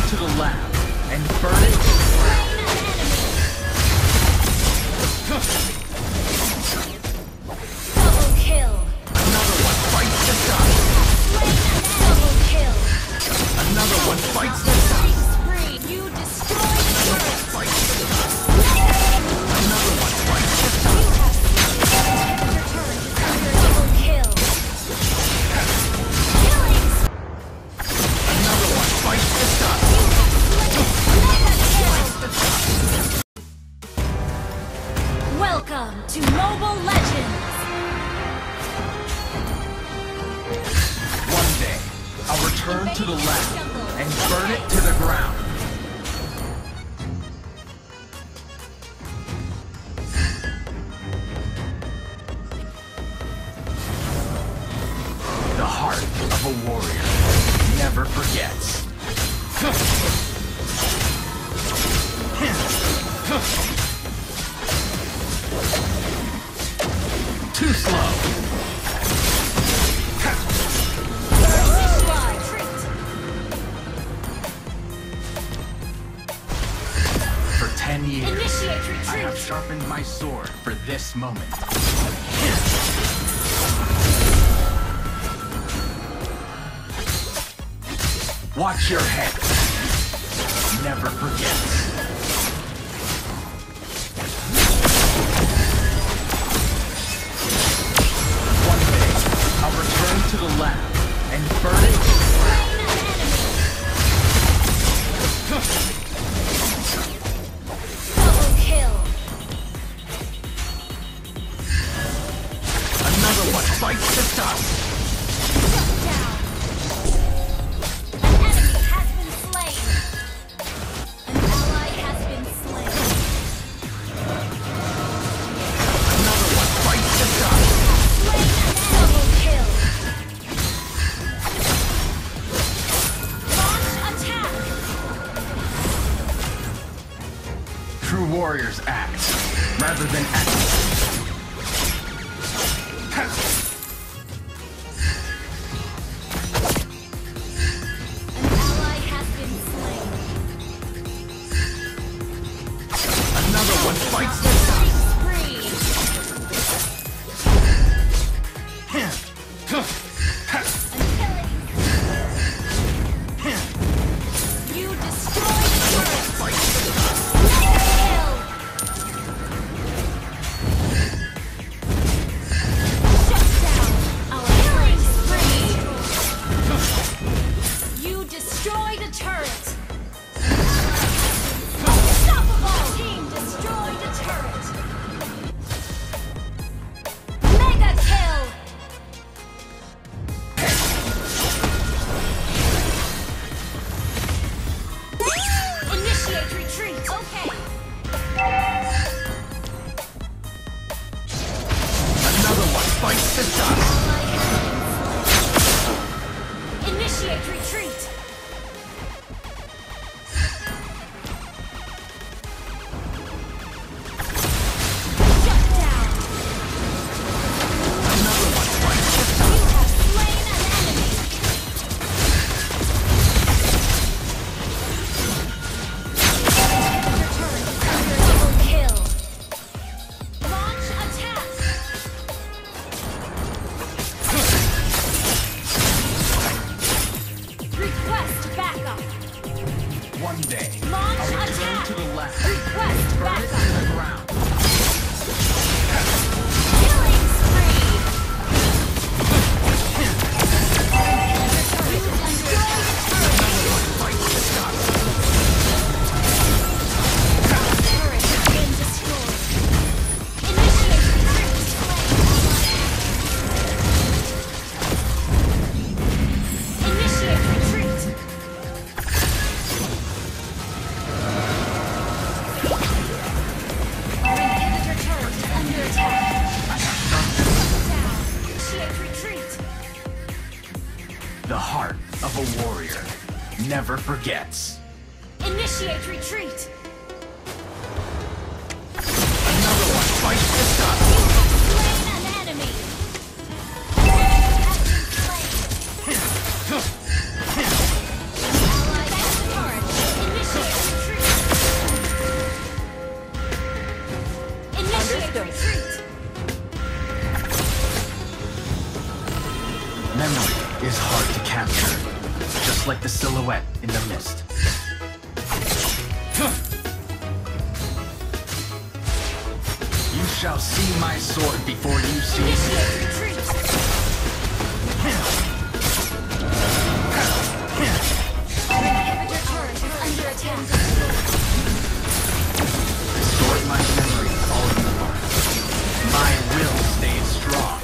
to the lab and burn it to the ground. Double kill. Another one fights to stop. Double kill. Another one fights to stop. Spree. You destroyed the turret. Fights to stop. Another one fights to stop. Your turret is under double kill. Killing. Another one fights to stop. Mega kill. To stop. Welcome to Mobile Legends. One day, I'll return to the lab and burn it to the ground. The heart of a warrior never forgets. Too slow. For 10 years, Initiate I retreat. have sharpened my sword for this moment. Watch your head. Never forget. One day, I'll return to the lab and burn it to the ground. Double kill. Another one fights to stop. Shut down. An enemy has been slain. An ally has been slain. Another one fights to stop. Slain an double kill. Launch attack. True warriors act rather than act. An ally has been slain. Another one fights to stop. You destroyed the turret. Fights to stop. Kill. Shut down. Our killing spree. You destroyed a turret. Unstoppable. Team destroyed a turret. Mega kill. Initiate retreat. Okay. Another one fights to stop. Initiate retreat. Shut down. Another one fights to stop. You have slain an enemy. Your turret is under double kill. Launch attack. Request backup. One day, Launch I'll return attack. to the lab Request and burn it backup. to the ground. Killing spree. You destroyed a turret. Another one fights to stop. Turret has been destroyed. Initiate retreat. Initiate retreat. Our inhibitor turret is under attack. Down. Initiate retreat. The heart of a warrior never forgets. Initiate retreat. Another one fights to stop. Slain an enemy. Ally has the turret. Memory is hard to capture, just like the silhouette in the mist. You shall see my sword before you see me. Initiate retreat. Our inhibitor turret is under attack. Restore my memory of all you are. My will stays strong.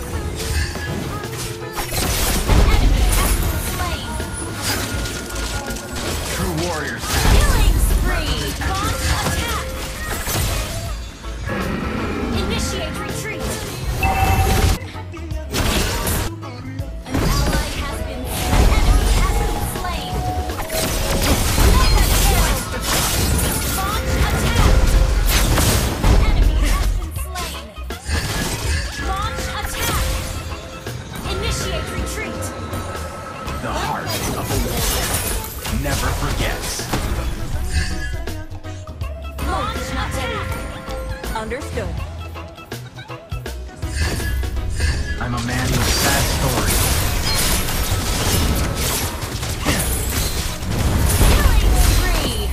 Enemy has been slain. True warriors Killing spree. Launch attack. Initiate retreat. An ally has been slain. Enemy has been slain. Launch attack. Enemy has been slain. Launch attack. Initiate retreat. the heart of a warrior never forgets. Launch attack. Understood. I'm a man with sad stories. Killing spree.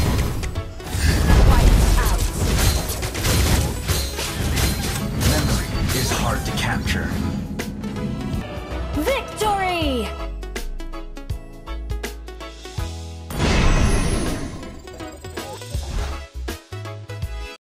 Wipe out. Memory is hard to capture.